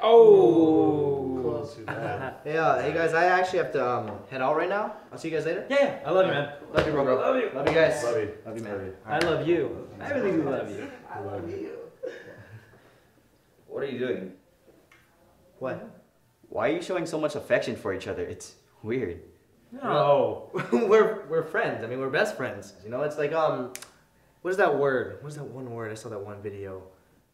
Oh. Close to that. Hey guys, I actually have to head out right now. I'll see you guys later. Yeah, I love you, man. Love you, bro. Love you. Love you guys. Love you. Love you, man. Love you. I love you. I really do love you. I love you. What are you doing? What? Why are you showing so much affection for each other? It's weird. No. we're friends. I mean, we're best friends. You know, it's like what is that word? What is that one word? I saw that one video.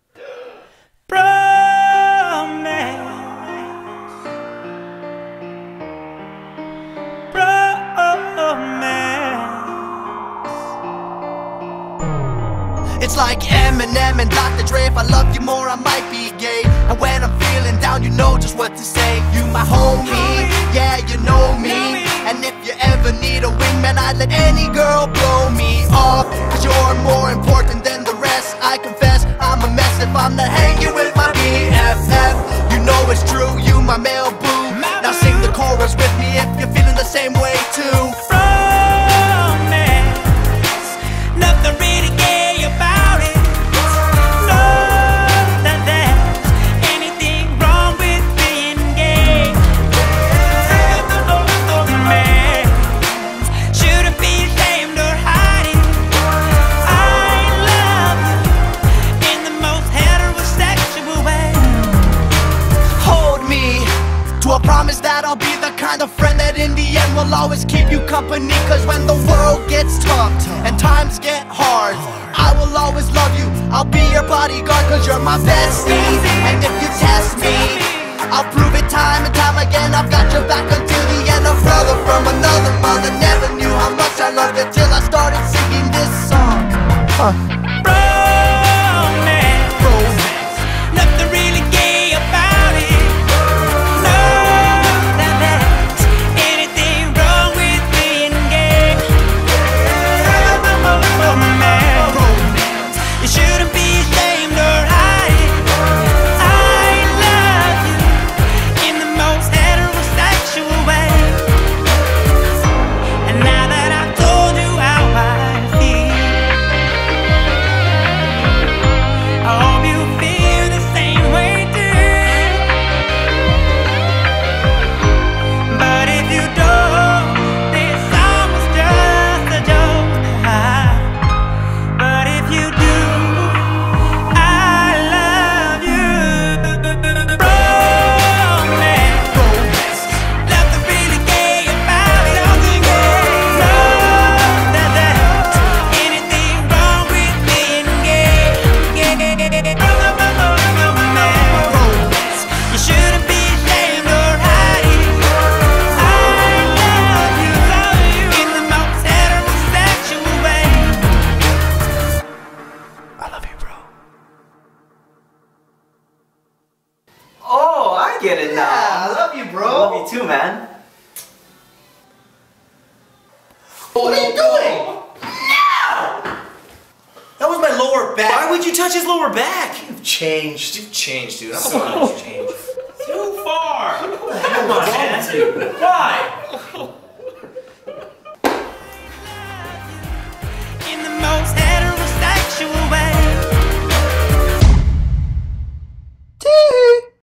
It's like Eminem and Dr. Dre. If I love you more, I might be gay. And when I'm feeling down, you know just what to say. You my homie, yeah, you know me. And if you ever need a wingman, I'd let any girl blow me off. Cause you're more important than the rest. I confess, I'm a mess if I'm not hanging with my BFF. You know it's true, you my male boo. Now sing the chorus with me if you're feeling the same way too. Nothing really gay about it. No, that there's anything wrong with being gay. Man, shouldn't be ashamed or hide it. I love you in the most heterosexual way. Hold me to a promise that I'll be the kind of friend that in the end will always keep you company. Cause when the world gets tough and times get hard, I will always love you. I'll be your bodyguard cause you're my bestie. And if you test me, I'll prove it time and time again. I've got your back until the end. A brother from another mother. Never knew how much I loved you till I started singing this song. Romance, nothing really gay about it. Get it now. Yeah, I love you, bro. I love you too, man. What are you doing? No! That was my lower back. Why would you touch his lower back? You've changed, dude. I'm So changed. too far. Come on, man. Why?